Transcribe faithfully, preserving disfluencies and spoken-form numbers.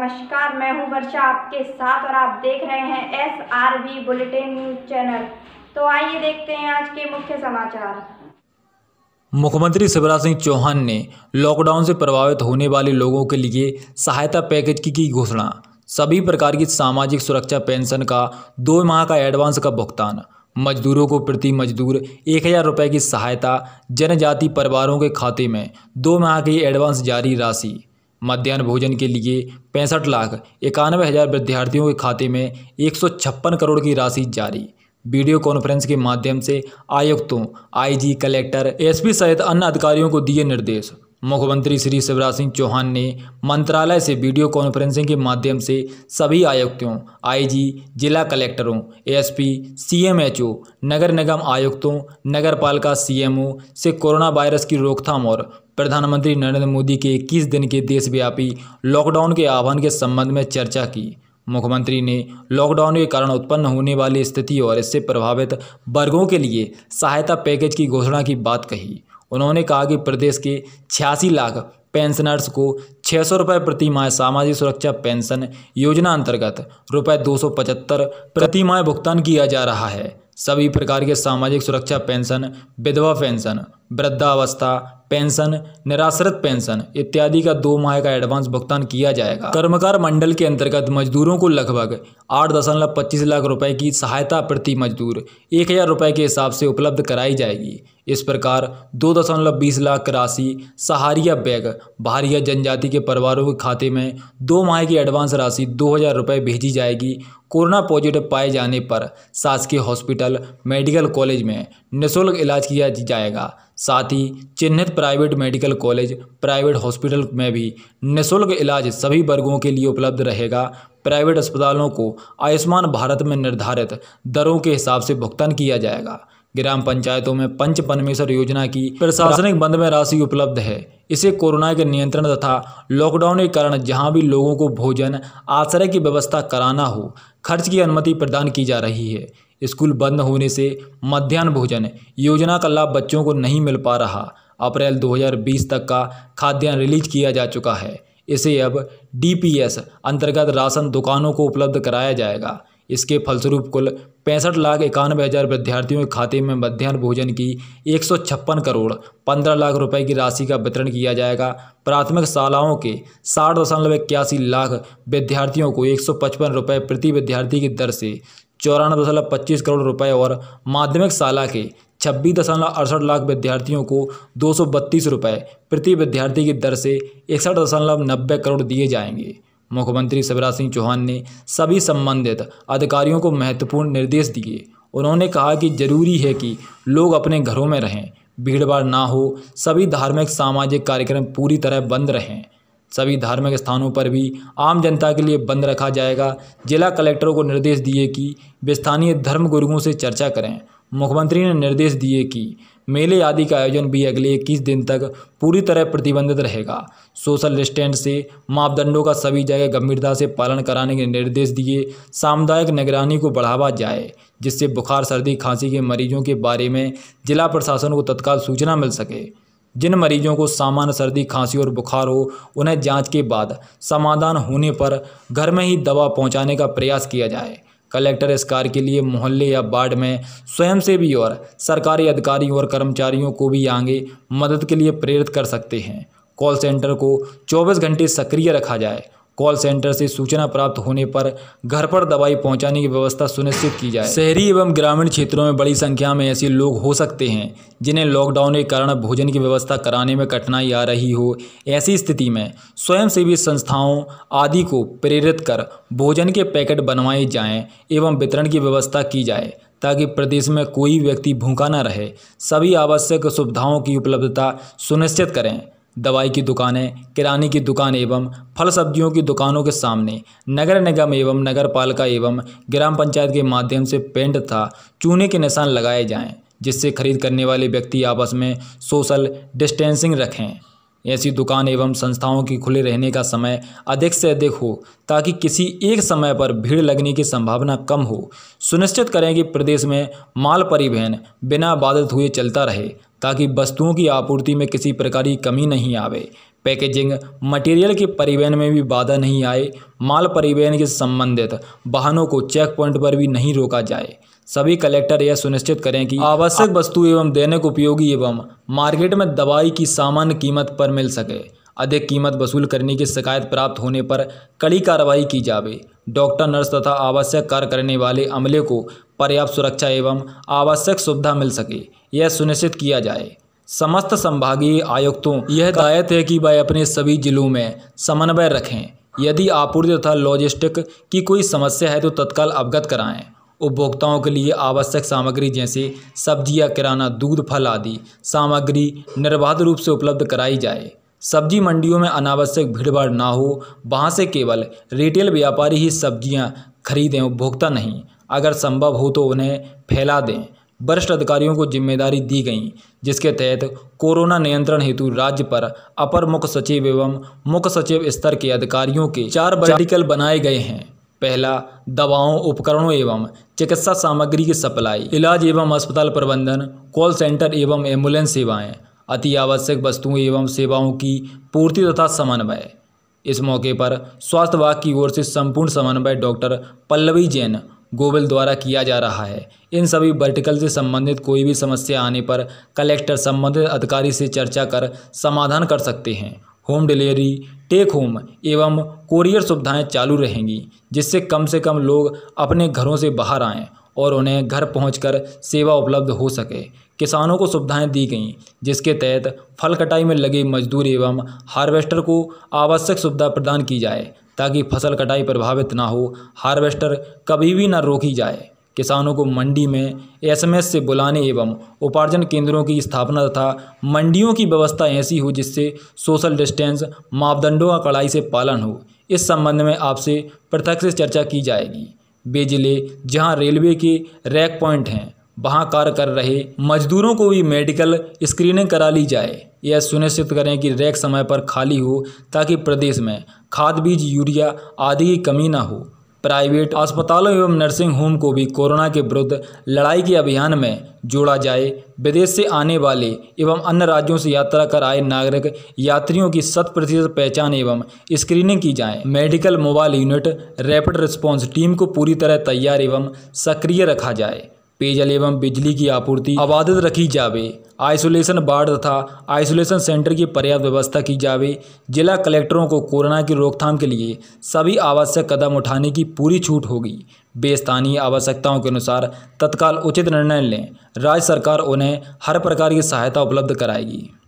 नमस्कार, मैं हूं वर्षा आपके साथ और आप देख रहे हैं S R B bulletin news channel. तो आइए देखते हैं आज के मुख्य समाचार। मुख्यमंत्री शिवराज सिंह चौहान ने लॉकडाउन से प्रभावित होने वाले लोगों के लिए सहायता पैकेज की की घोषणा। सभी प्रकार की सामाजिक सुरक्षा पेंशन का दो माह का एडवांस का भुगतान, मजदूरों को प्रति मजदूर एक हज़ार रुपये की सहायता, जनजाति परिवारों के खाते में दो माह की एडवांस जारी राशि, मध्याह्न भोजन के लिए पैंसठ लाख इक्यानवे हज़ार विद्यार्थियों के खाते में एक सौ छप्पन करोड़ की राशि जारी। वीडियो कॉन्फ्रेंस के माध्यम से आयुक्तों, आईजी, कलेक्टर, एसपी सहित अन्य अधिकारियों को दिए निर्देश। मुख्यमंत्री श्री शिवराज सिंह चौहान ने मंत्रालय से वीडियो कॉन्फ्रेंसिंग के माध्यम से सभी आयुक्तों, आईजी, जिला कलेक्टरों, एसपी, सीएमएचओ, नगर निगम आयुक्तों, नगरपालिका सीएमओ से कोरोना वायरस की रोकथाम और प्रधानमंत्री नरेंद्र मोदी के इक्कीस दिन के देशव्यापी लॉकडाउन के आह्वान के संबंध में चर्चा की। मुख्यमंत्री ने लॉकडाउन के कारण उत्पन्न होने वाली स्थिति और इससे प्रभावित वर्गों के लिए सहायता पैकेज की घोषणा की बात कही। उन्होंने कहा कि प्रदेश के छियासी लाख पेंशनर्स को छः सौ रुपये प्रति माह सामाजिक सुरक्षा पेंशन योजना अंतर्गत रुपये दो सौ पचहत्तर प्रति माह भुगतान किया जा रहा है। सभी प्रकार के सामाजिक सुरक्षा पेंशन, विधवा पेंशन, वृद्धावस्था पेंशन, निराश्रित पेंशन इत्यादि का दो माह का एडवांस भुगतान किया जाएगा। कर्मकार मंडल के अंतर्गत मजदूरों को लगभग आठ दशमलव पच्चीस लाख रुपए की सहायता प्रति मजदूर एक हज़ार रुपये के हिसाब से उपलब्ध कराई जाएगी। इस प्रकार दो दशमलव बीस लाख राशि सहारिया बैग भारिया जनजाति के परिवारों के खाते में दो माह की एडवांस राशि दो हज़ार रुपये भेजी जाएगी। कोरोना पॉजिटिव पाए जाने पर शासकीय हॉस्पिटल, मेडिकल कॉलेज में निःशुल्क इलाज किया जाएगा। साथ ही चिन्हित private medical college, private hospital में भी निःशुल्क इलाज सभी वर्गों के लिए उपलब्ध रहेगा। प्राइवेट अस्पतालों को आयुष्मान भारत में निर्धारित दरों के हिसाब से भुगतान किया जाएगा। ग्राम पंचायतों में पंच परमेश्वर योजना की प्रशासनिक बंद में राशि उपलब्ध है। इसे कोरोना के नियंत्रण तथा लॉकडाउन के कारण जहां भी लोगों को भोजन, आश्रय की व्यवस्था कराना हो, खर्च की अनुमति प्रदान की जा रही है। स्कूल बंद होने से मध्याह्न भोजन योजना का लाभ बच्चों को नहीं मिल पा रहा। अप्रैल दो हज़ार बीस तक का खाद्यान्न रिलीज किया जा चुका है। इसे अब डीपीएस अंतर्गत राशन दुकानों को उपलब्ध कराया जाएगा। इसके फलस्वरूप कुल पैंसठ लाख इक्यानवे हज़ार विद्यार्थियों के खाते में मध्याह्न भोजन की एक सौ छप्पन करोड़ पंद्रह लाख रुपए की राशि का वितरण किया जाएगा। प्राथमिक शालाओं के साठ दशमलव इक्यासी लाख विद्यार्थियों को एक सौ पचपन रुपये प्रति विद्यार्थी की दर से चौरानवे दशमलव पच्चीस करोड़ रुपए और माध्यमिक शाला के छब्बीस दशमलव अड़सठ लाख विद्यार्थियों को दो सौ बत्तीस रुपये प्रति विद्यार्थी की दर से इकसठ दशमलव नब्बे करोड़ दिए जाएंगे। मुख्यमंत्री शिवराज सिंह चौहान ने सभी संबंधित अधिकारियों को महत्वपूर्ण निर्देश दिए। उन्होंने कहा कि जरूरी है कि लोग अपने घरों में रहें, भीड़भाड़ ना हो, सभी धार्मिक सामाजिक कार्यक्रम पूरी तरह बंद रहें। सभी धार्मिक स्थानों पर भी आम जनता के लिए बंद रखा जाएगा। जिला कलेक्टरों को निर्देश दिए कि वे स्थानीय धर्म गुरुओं से चर्चा करें। मुख्यमंत्री ने निर्देश दिए कि मेले आदि का आयोजन भी अगले इक्कीस दिन तक पूरी तरह प्रतिबंधित रहेगा। सोशल डिस्टेंस से मापदंडों का सभी जगह गंभीरता से पालन कराने के निर्देश दिए। सामुदायिक निगरानी को बढ़ावा जाए, जिससे बुखार, सर्दी, खांसी के मरीजों के बारे में जिला प्रशासन को तत्काल सूचना मिल सके। जिन मरीजों को सामान्य सर्दी, खांसी और बुखार हो, उन्हें जांच के बाद समाधान होने पर घर में ही दवा पहुंचाने का प्रयास किया जाए। कलेक्टर इस कार्य के लिए मोहल्ले या वार्ड में स्वयंसेवी और सरकारी अधिकारियों और कर्मचारियों को भी आगे मदद के लिए प्रेरित कर सकते हैं। कॉल सेंटर को चौबीस घंटे सक्रिय रखा जाए। कॉल सेंटर से सूचना प्राप्त होने पर घर पर दवाई पहुंचाने की व्यवस्था सुनिश्चित की जाए। शहरी एवं ग्रामीण क्षेत्रों में बड़ी संख्या में ऐसे लोग हो सकते हैं जिन्हें लॉकडाउन के कारण भोजन की व्यवस्था कराने में कठिनाई आ रही हो। ऐसी स्थिति में स्वयंसेवी संस्थाओं आदि को प्रेरित कर भोजन के पैकेट बनवाए जाएं एवं वितरण की व्यवस्था की जाए, ताकि प्रदेश में कोई व्यक्ति भूखा न रहे। सभी आवश्यक सुविधाओं की उपलब्धता सुनिश्चित करें। दवाई की दुकानें, किराने की दुकान एवं फल सब्जियों की दुकानों के सामने नगर निगम एवं नगर पालिका एवं ग्राम पंचायत के माध्यम से पेंट तथा चूने के निशान लगाए जाएं, जिससे खरीद करने वाले व्यक्ति आपस में सोशल डिस्टेंसिंग रखें। ऐसी दुकान एवं संस्थाओं की खुले रहने का समय अधिक से अधिक हो, ताकि किसी एक समय पर भीड़ लगने की संभावना कम हो। सुनिश्चित करें कि प्रदेश में माल परिवहन बिना बाधित हुए चलता रहे। ताकि वस्तुओं की आपूर्ति में किसी प्रकार की कमी नहीं आवे। पैकेजिंग मटेरियल के परिवहन में भी बाधा नहीं आए। माल परिवहन के संबंधित वाहनों को चेक पॉइंट पर भी नहीं रोका जाए। सभी कलेक्टर यह सुनिश्चित करें कि आवश्यक वस्तु एवं दैनिक उपयोगी एवं मार्केट में दवाई की सामान्य कीमत पर मिल सके। अधिक कीमत वसूल करने की शिकायत प्राप्त होने पर कड़ी कार्रवाई की जावे। डॉक्टर, नर्स तथा आवश्यक कार्य करने वाले अमले को पर्याप्त सुरक्षा एवं आवश्यक सुविधा मिल सके, यह सुनिश्चित किया जाए। समस्त संभागीय आयुक्तों यह हिदायत है कि वह अपने सभी जिलों में समन्वय रखें। यदि आपूर्ति तथा लॉजिस्टिक की कोई समस्या है तो तत्काल अवगत कराएं। उपभोक्ताओं के लिए आवश्यक सामग्री जैसे सब्जियां, किराना, दूध, फल आदि सामग्री निर्बाध रूप से उपलब्ध कराई जाए। सब्जी मंडियों में अनावश्यक भीड़भाड़ ना हो, वहां से केवल रिटेल व्यापारी ही सब्जियां खरीदें, उपभोक्ता नहीं। अगर संभव हो तो उन्हें फैला दें। वरिष्ठ अधिकारियों को जिम्मेदारी दी गई, जिसके तहत कोरोना नियंत्रण हेतु राज्य पर अपर मुख्य सचिव एवं मुख्य सचिव स्तर के अधिकारियों के चार वर्टिकल बनाए गए हैं। पहला, दवाओं, उपकरणों एवं चिकित्सा सामग्री की सप्लाई, इलाज एवं अस्पताल प्रबंधन, कॉल सेंटर एवं एम्बुलेंस सेवाएं, अति आवश्यक वस्तुओं एवं सेवाओं की पूर्ति तथा समन्वय। इस मौके पर स्वास्थ्य विभाग की ओर से संपूर्ण समन्वय डॉक्टर पल्लवी जैन गोविल द्वारा किया जा रहा है। इन सभी वर्टिकल से संबंधित कोई भी समस्या आने पर कलेक्टर संबंधित अधिकारी से चर्चा कर समाधान कर सकते हैं। होम डिलीवरी, टेक होम एवं कोरियर सुविधाएं चालू रहेंगी, जिससे कम से कम लोग अपने घरों से बाहर आएं और उन्हें घर पहुंचकर सेवा उपलब्ध हो सके। किसानों को सुविधाएं दी गईं, जिसके तहत फल कटाई में लगे मजदूर एवं हार्वेस्टर को आवश्यक सुविधा प्रदान की जाए, ताकि फसल कटाई प्रभावित ना हो। हार्वेस्टर कभी भी न रोकी जाए। किसानों को मंडी में एसएमएस से बुलाने एवं उपार्जन केंद्रों की स्थापना तथा मंडियों की व्यवस्था ऐसी हो जिससे सोशल डिस्टेंस मापदंडों का कड़ाई से पालन हो। इस संबंध में आपसे पृथक से चर्चा की जाएगी। वे जिले जहां रेलवे के रैक पॉइंट हैं, वहां कार्य कर रहे मजदूरों को भी मेडिकल स्क्रीनिंग करा ली जाए। यह सुनिश्चित करें कि रैक समय पर खाली हो, ताकि प्रदेश में खाद, बीज, यूरिया आदि की कमी न हो। प्राइवेट अस्पतालों एवं नर्सिंग होम को भी कोरोना के विरुद्ध लड़ाई के अभियान में जोड़ा जाए। विदेश से आने वाले एवं अन्य राज्यों से यात्रा कर आए नागरिक यात्रियों की शत प्रतिशत पहचान एवं स्क्रीनिंग की जाए। Medical mobile unit, rapid response team को पूरी तरह तैयार एवं सक्रिय रखा जाए। पेयजल एवं बिजली की आपूर्ति अबाधित रखी जावे। आइसोलेशन वार्ड तथा आइसोलेशन सेंटर की पर्याप्त व्यवस्था की जावे। जिला कलेक्टरों को कोरोना की रोकथाम के लिए सभी आवश्यक कदम उठाने की पूरी छूट होगी। वे स्थानीय आवश्यकताओं के अनुसार तत्काल उचित निर्णय लें। राज्य सरकार उन्हें हर प्रकार की सहायता उपलब्ध कराएगी।